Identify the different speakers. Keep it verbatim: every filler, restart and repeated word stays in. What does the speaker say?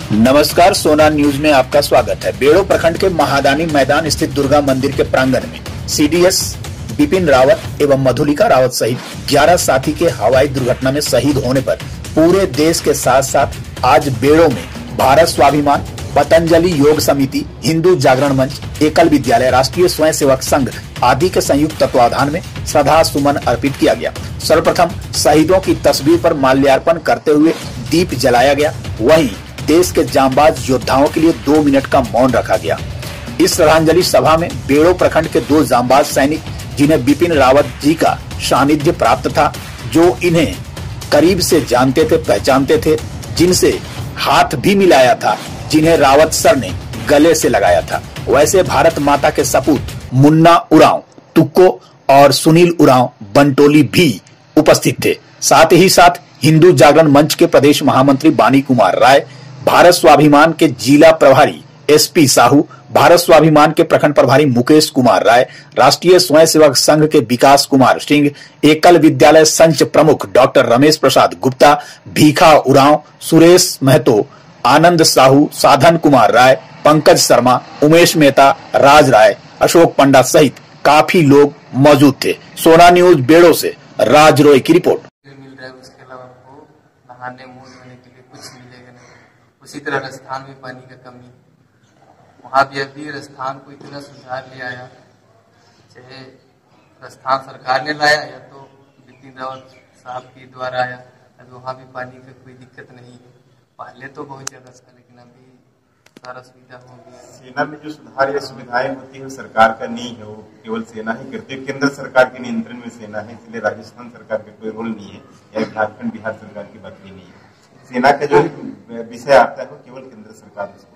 Speaker 1: नमस्कार, सोना न्यूज में आपका स्वागत है। बेड़ो प्रखंड के महादानी मैदान स्थित दुर्गा मंदिर के प्रांगण में सीडीएस बिपिन रावत एवं मधुलिका रावत सहित ग्यारह साथी के हवाई दुर्घटना में शहीद होने पर पूरे देश के साथ साथ आज बेड़ो में भारत स्वाभिमान, पतंजलि योग समिति, हिंदू जागरण मंच, एकल विद्यालय, राष्ट्रीय स्वयं सेवक संघ आदि के संयुक्त तत्वाधान में श्रद्धा सुमन अर्पित किया गया। सर्वप्रथम शहीदों की तस्वीर पर माल्यार्पण करते हुए दीप जलाया गया। वहीं देश के जांबाज योद्धाओं के लिए दो मिनट का मौन रखा गया। इस श्रद्धांजलि सभा में बेड़ो प्रखंड के दो जांबाज सैनिक, जिन्हें बिपिन रावत जी का सानिध्य प्राप्त था, जो इन्हें करीब से जानते थे, पहचानते थे, जिनसे हाथ भी मिलाया था, जिन्हें रावत सर ने गले से लगाया था। वैसे भारत माता के सपूत मुन्ना उरांव तुक्को और सुनील उरांव बंटोली भी उपस्थित थे। साथ ही साथ हिंदू जागरण मंच के प्रदेश महामंत्री बानी कुमार राय, भारत स्वाभिमान के जिला प्रभारी एसपी साहू, भारत स्वाभिमान के प्रखंड प्रभारी मुकेश कुमार राय, राष्ट्रीय स्वयं सेवक संघ के विकास कुमार सिंह, एकल विद्यालय संच प्रमुख डॉक्टर रमेश प्रसाद गुप्ता, भीखा उरांव, सुरेश महतो, आनंद साहू, साधन कुमार राय, पंकज शर्मा, उमेश मेहता, राज राय, अशोक पंडा सहित काफी लोग मौजूद थे। सोना न्यूज बेड़ो से राज रॉय की रिपोर्ट।
Speaker 2: मिल रहा है, उसके अलावा आपको नहाने मुंह धोने के लिए कुछ मिलेगा नहीं। उसी तरह राजस्थान में पानी का कमी, वहाँ भी अभी राजस्थान को इतना सुधार ले आया, चाहे राजस्थान सरकार ने लाया या तो बिपिन रावत साहब के द्वारा आया। अभी वहाँ भी पानी का कोई दिक्कत नहीं है। पहले तो बहुत ज्यादा था, लेकिन अभी सारा सुविधा हो गया।
Speaker 3: सेना में जो सुधार या सुविधाएं होती है सरकार का नहीं है, वो केवल सेना ही करती है। केंद्र सरकार के नियंत्रण में सेना है, इसलिए राजस्थान सरकार का कोई रोल नहीं है या झारखंड बिहार सरकार की बात भी नहीं है। सेना का जो विषय आता है वो केवल केंद्र सरकार